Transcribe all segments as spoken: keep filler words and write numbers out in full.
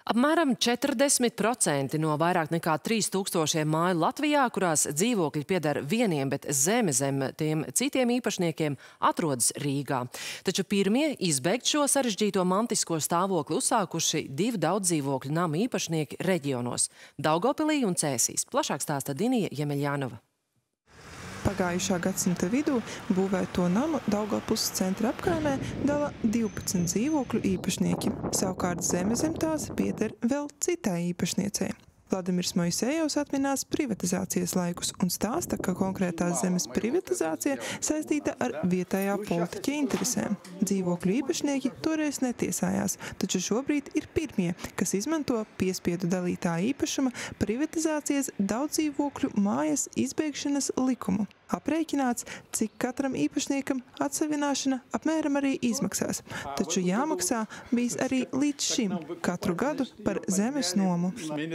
Apmēram četrdesmit procenti no vairāk nekā trīs tūkstošiem māju Latvijā, kurās dzīvokļi pieder vieniem, bet zeme zem tiem citiem īpašniekiem, atrodas Rīgā. Taču pirmie izbeigt šo sarežģīto mantisko stāvokli uzsākuši divi daudzdzīvokļu namu īpašnieki reģionos – Daugavpilī un Cēsīs. Plašāk stāsta Dinija Jemeļjanova. Pagājušā gadsimta vidū būvēto namu Daugavpils centra apkaimē dala divpadsmit dzīvokļu īpašnieki. Savukārt zeme zem tās pieder vēl citai īpašniecei. Vladimirs Moisejovs atminās privatizācijas laikus un stāsta, ka konkrētās zemes privatizācija saistīta ar vietējā politiķa interesēm. Dzīvokļu īpašnieki toreiz netiesājās, taču šobrīd ir pirmie, kas izmanto piespiedu dalītā īpašuma privatizācijas daudzdzīvokļu mājas izbeigšanas likumu. Aprēķināts, cik katram īpašniekam atsavināšana apmēram arī izmaksās, taču jāmaksā bijis arī līdz šim katru gadu par zemes nomu.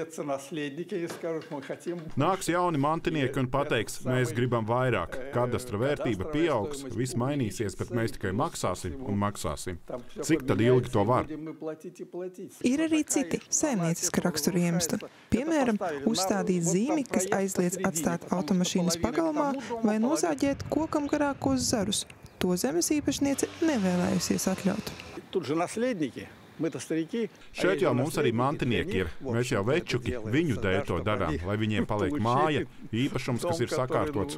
Nāks jauni mantinieki un pateiks, mēs gribam vairāk. Kadastra vērtība pieaugs, viss mainīsies, bet mēs tikai maksāsim un maksāsim. Cik tad ilgi to var? Ir arī citi saimnieciska rakstura iemesli. Piemēram, uzstādīt zīmi, kas aizliedz atstāt automašīnas pagalmā, vai nozāģēt kokam garākos zarus. To zemes īpašniece nevēlējusies atļaut. Šeit jau mums arī mantinieki ir. Mēs jau večuki viņu dēļ to darām, lai viņiem paliek māja, īpašums, kas ir sakārtots.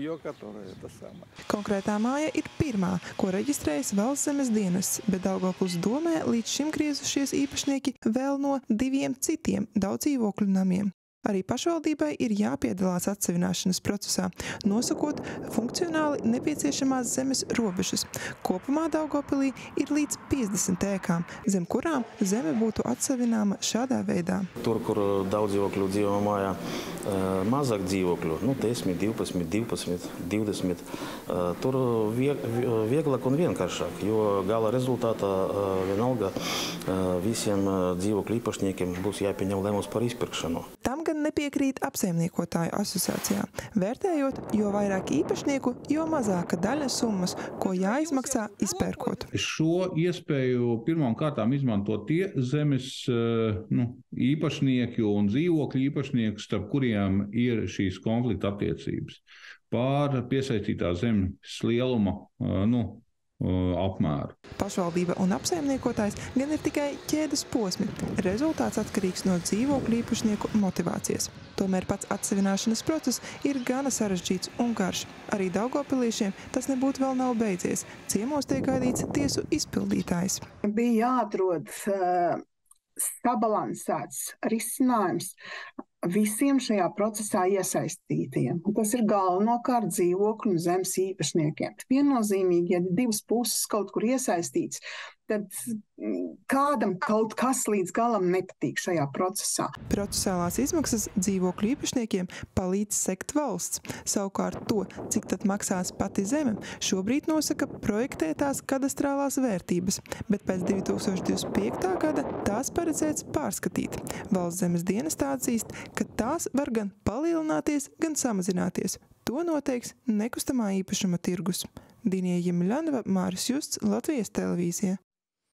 Konkrētā māja ir pirmā, ko reģistrējas Valsts zemes dienests, bet Daugavpils domē līdz šim griezušies īpašnieki vēl no diviem citiem daudzdzīvokļu namiem. Arī pašvaldībai ir jāpiedalās atsavināšanas procesā, nosakot funkcionāli nepieciešamās zemes robežas. Kopumā Daugavpilī ir līdz piecdesmit ēkām, zem kurām zeme būtu atsavināma šādā veidā. Tur, kur daudz dzīvokļu dzīvo mājā, mazāk dzīvokļu, nu, desmit, divpadsmit, divpadsmit, divdesmit, tur vieglāk un vienkāršāk, jo gala rezultātā vienalga visiem dzīvokļu īpašniekiem būs jāpieņem lēmums par izpirkšanu. Tam gan nepiekrīt apsaimniekotāju asociācijā. Vērtējot, jo vairāk īpašnieku, jo mazāka daļa summas, ko jāizmaksā izpērkot. Šo iespēju pirmām kārtām izmanto tie zemes nu, īpašnieki un dzīvokļu īpašnieki, starp kuriem ir šīs konflikta attiecības pār piesaistītā zemes lieluma nu, apmēru. Pašvaldība un apsaimniekotājs gan ir tikai ķēdes posmi. Rezultāts atkarīgs no dzīvokļu īpašnieku motivācijas. Tomēr pats atsavināšanas process ir gana sarežģīts un garš. Arī daugavpiliešiem tas nebūtu vēl nav beidzies. Ciemos tiek gaidīts tiesu izpildītājs. Bija jāatrod uh, sabalansēts risinājums visiem šajā procesā iesaistītiem. Tas ir galvenokārt dzīvokļu un zemes īpašniekiem. Viennozīmīgi, ja divas puses kaut kur iesaistīts, tad kādam kaut kas līdz galam nepatīk šajā procesā. Procesālās izmaksas dzīvokļu īpašniekiem palīdz sekt valsts. Savukārt to, cik tad maksās pati zeme, šobrīd nosaka projektētās kadastrālās vērtības, bet pēc divi tūkstoši divdesmit piektā gada tās paredzēts pārskatīt. Valsts zemes dienestā atzīst, ka tās var gan palielināties, gan samazināties. To noteiks nekustamā īpašuma tirgus. Dinija Jemeļjanova, Māris Justs, Latvijas televīzija.